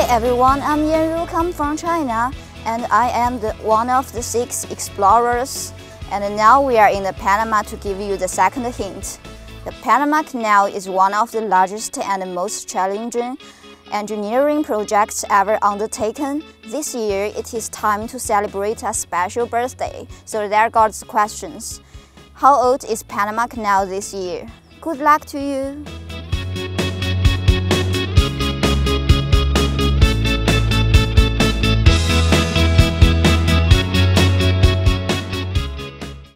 everyone, I'm Yanru, come from China, and I am one of the 6 explorers. And now we are in the Panama to give you the second hint. The Panama Canal is one of the largest and most challenging engineering projects ever undertaken. This year, it is time to celebrate a special birthday. So there goes the questions. How old is Panama Canal this year? Good luck to you!